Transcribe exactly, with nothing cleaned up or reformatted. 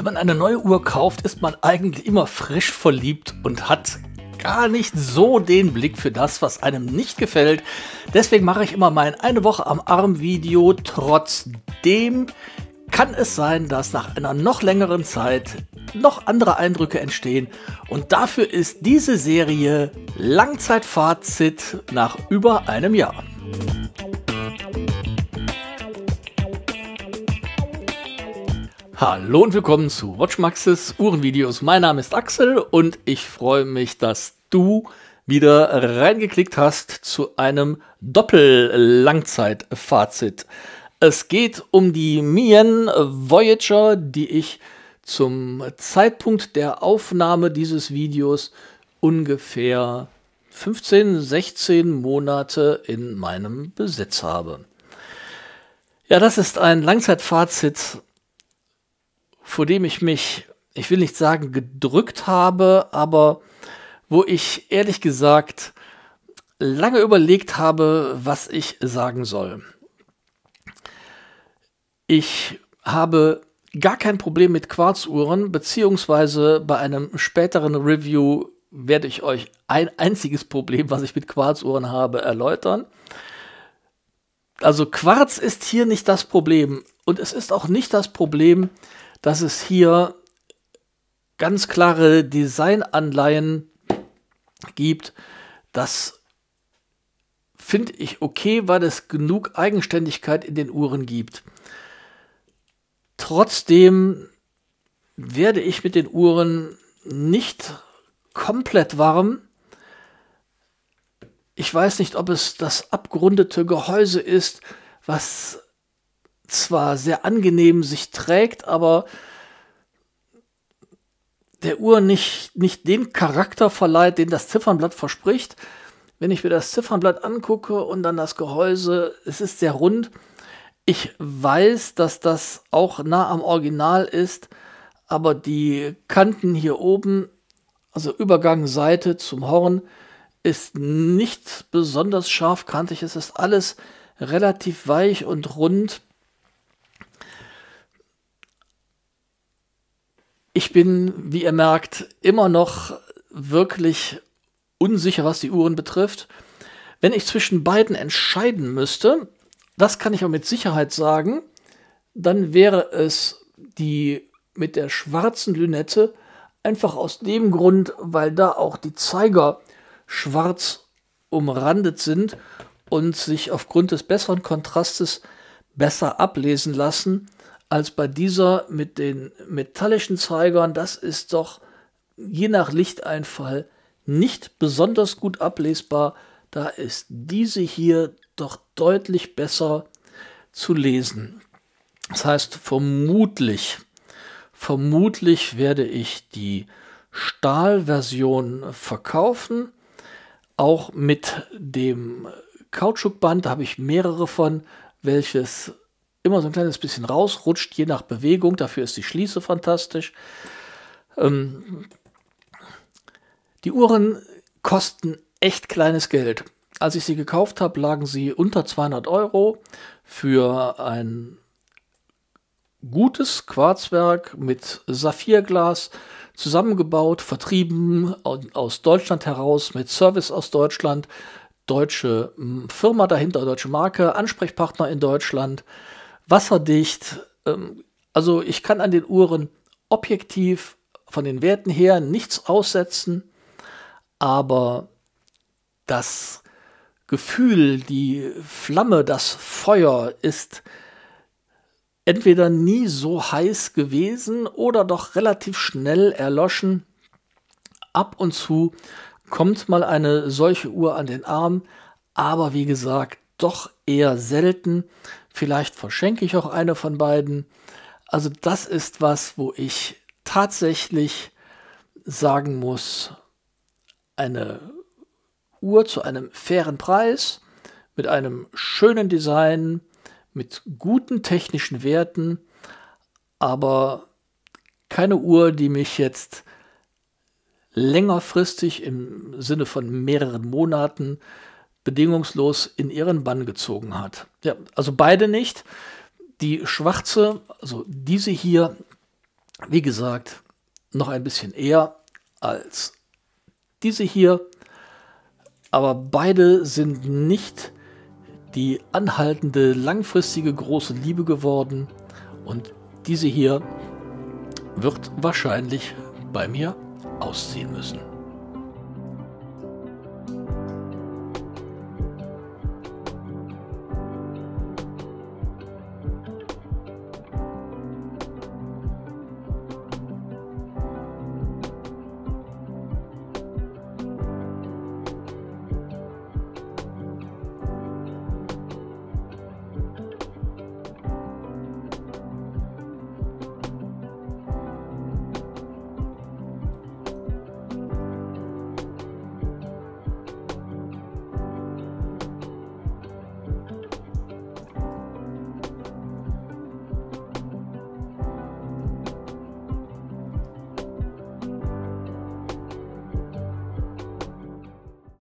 Wenn man eine neue Uhr kauft, ist man eigentlich immer frisch verliebt und hat gar nicht so den Blick für das, was einem nicht gefällt. Deswegen mache ich immer mein eine Woche am Arm Video. Trotzdem kann es sein, dass nach einer noch längeren Zeit noch andere Eindrücke entstehen. Und dafür ist diese Serie Langzeitfazit nach über einem Jahr. Hallo und willkommen zu WatchMaxes Uhrenvideos. Mein Name ist Axel und ich freue mich, dass du wieder reingeklickt hast zu einem Doppel-Langzeitfazit. Es geht um die Mien Voyager, die ich zum Zeitpunkt der Aufnahme dieses Videos ungefähr fünfzehn, sechzehn Monate in meinem Besitz habe. Ja, das ist ein Langzeitfazit, vor dem ich mich, ich will nicht sagen gedrückt habe, aber wo ich ehrlich gesagt lange überlegt habe, was ich sagen soll. Ich habe gar kein Problem mit Quarzuhren, beziehungsweise bei einem späteren Review werde ich euch ein einziges Problem, was ich mit Quarzuhren habe, erläutern. Also Quarz ist hier nicht das Problem und es ist auch nicht das Problem, dass es hier ganz klare Designanleihen gibt. Das finde ich okay, weil es genug Eigenständigkeit in den Uhren gibt. Trotzdem werde ich mit den Uhren nicht komplett warm. Ich weiß nicht, ob es das abgerundete Gehäuse ist, was zwar sehr angenehm sich trägt, aber der Uhr nicht, nicht den Charakter verleiht, den das Ziffernblatt verspricht. Wenn ich mir das Ziffernblatt angucke und dann das Gehäuse, es ist sehr rund. Ich weiß, dass das auch nah am Original ist, aber die Kanten hier oben, also Übergang Seite zum Horn, ist nicht besonders scharfkantig. Es ist alles relativ weich und rund. Ich bin, wie ihr merkt, immer noch wirklich unsicher, was die Uhren betrifft. Wenn ich zwischen beiden entscheiden müsste, das kann ich auch mit Sicherheit sagen, dann wäre es die mit der schwarzen Lünette, einfach aus dem Grund, weil da auch die Zeiger schwarz umrandet sind und sich aufgrund des besseren Kontrastes besser ablesen lassen als bei dieser mit den metallischen Zeigern. Das ist doch je nach Lichteinfall nicht besonders gut ablesbar. Da ist diese hier doch deutlich besser zu lesen. Das heißt, vermutlich, vermutlich werde ich die Stahlversion verkaufen, auch mit dem Kautschukband. Da habe ich mehrere von, welches immer so ein kleines bisschen rausrutscht, je nach Bewegung. Dafür ist die Schließe fantastisch. Ähm, die Uhren kosten echt kleines Geld. Als ich sie gekauft habe, lagen sie unter zweihundert Euro für ein gutes Quarzwerk mit Saphirglas, zusammengebaut, vertrieben aus Deutschland heraus, mit Service aus Deutschland, deutsche Firma dahinter, deutsche Marke, Ansprechpartner in Deutschland, wasserdicht. Also ich kann an den Uhren objektiv von den Werten her nichts aussetzen, aber das Gefühl, die Flamme, das Feuer ist entweder nie so heiß gewesen oder doch relativ schnell erloschen. Ab und zu kommt mal eine solche Uhr an den Arm, aber wie gesagt, doch eher selten. Vielleicht verschenke ich auch eine von beiden. Also das ist was, wo ich tatsächlich sagen muss, eine Uhr zu einem fairen Preis, mit einem schönen Design, mit guten technischen Werten, aber keine Uhr, die mich jetzt längerfristig im Sinne von mehreren Monaten bedingungslos in ihren Bann gezogen hat. Ja, also beide nicht. Die schwarze, also diese hier, Wie gesagt, noch ein bisschen eher als diese hier, aber beide sind nicht die anhaltende, langfristige große Liebe geworden und diese hier wird wahrscheinlich bei mir ausziehen müssen.